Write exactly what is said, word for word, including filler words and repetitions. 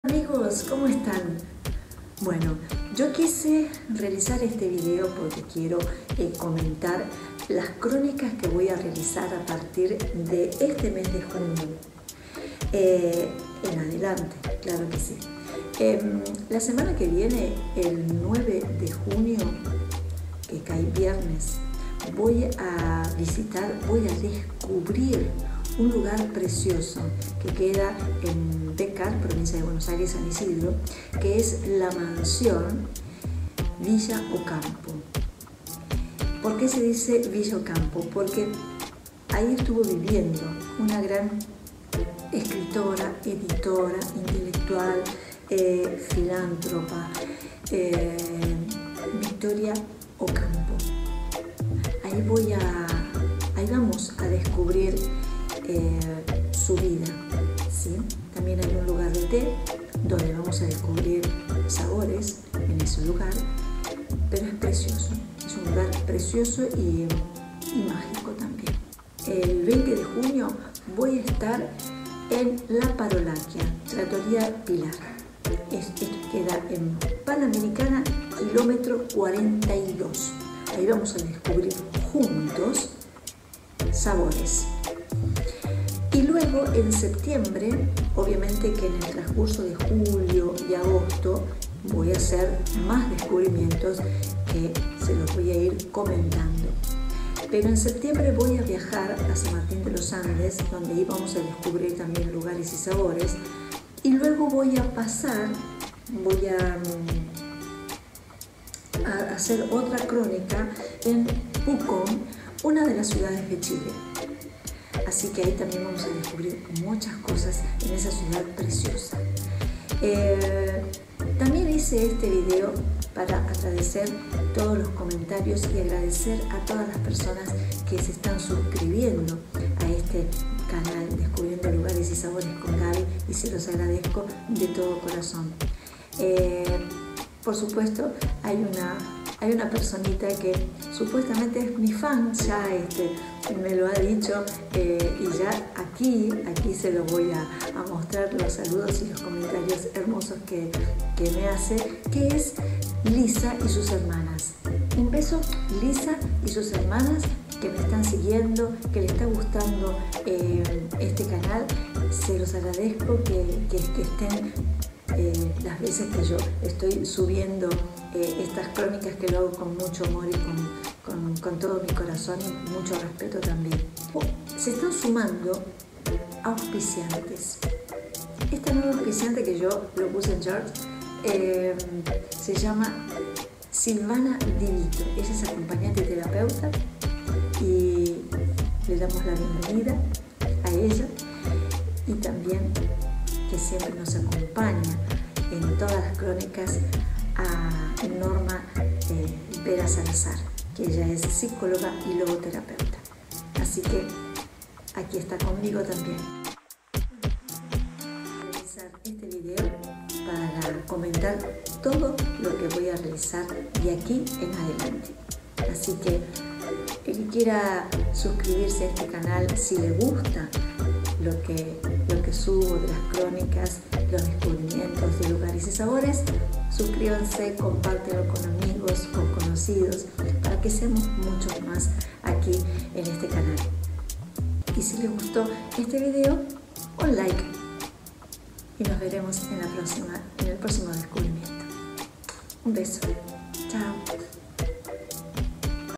Amigos, ¿cómo están? Bueno, yo quise realizar este video porque quiero eh, comentar las crónicas que voy a realizar a partir de este mes de junio eh, en adelante, claro que sí. Eh, la semana que viene, el nueve de junio, que cae viernes, voy a visitar, voy a descubrir un lugar precioso que queda en Becar, provincia de Buenos Aires, San Isidro, que es la mansión Villa Ocampo. ¿Por qué se dice Villa Ocampo? Porque ahí estuvo viviendo una gran escritora, editora, intelectual, eh, filántropa, eh, Victoria Ocampo. Ahí voy a, ahí vamos a descubrir Eh, su vida, ¿sí? También hay un lugar de té donde vamos a descubrir sabores en ese lugar, pero es precioso, es un lugar precioso y, y mágico también. El veinte de junio voy a estar en La Parolaquia, Trattoria Pilar. Esto queda en Panamericana, kilómetro cuarenta y dos. Ahí vamos a descubrir juntos sabores. Y luego en septiembre, obviamente que en el transcurso de julio y agosto voy a hacer más descubrimientos que se los voy a ir comentando. Pero en septiembre voy a viajar a San Martín de los Andes, donde ahí vamos a descubrir también lugares y sabores. Y luego voy a pasar, voy a, a hacer otra crónica en Pucón, una de las ciudades de Chile. Así que ahí también vamos a descubrir muchas cosas en esa ciudad preciosa. Eh, también hice este video para agradecer todos los comentarios y agradecer a todas las personas que se están suscribiendo a este canal Descubriendo Lugares y Sabores con Gaby, y se los agradezco de todo corazón. Eh, por supuesto, hay una... Hay una personita que supuestamente es mi fan, ya este, me lo ha dicho, eh, y ya aquí, aquí se lo voy a, a mostrar los saludos y los comentarios hermosos que, que me hace, que es Lisa y sus hermanas. Un beso, Lisa y sus hermanas, que me están siguiendo, que le está gustando eh, este canal. Se los agradezco que, que, que estén eh, las veces que yo estoy subiendo Eh, estas crónicas, que lo hago con mucho amor y con, con, con todo mi corazón y mucho respeto también. Se están sumando auspiciantes. Esta nueva auspiciante que yo lo puse en George eh, se llama Silvana Divito. Ella es acompañante y terapeuta y le damos la bienvenida a ella, y también que siempre nos acompaña en todas las crónicas a Norma eh, Vera Salazar, que ella es psicóloga y logoterapeuta. Así que aquí está conmigo también. Voy a realizar este video para comentar todo lo que voy a realizar de aquí en adelante. Así que el que quiera suscribirse a este canal, si le gusta lo que, lo que subo de las crónicas, los descubrimientos de lugares y sabores, suscríbanse, compártelo con amigos, con conocidos, para que seamos muchos más aquí en este canal. Y si les gustó este video, un like, y nos veremos en, la próxima, en el próximo descubrimiento. Un beso. Chao.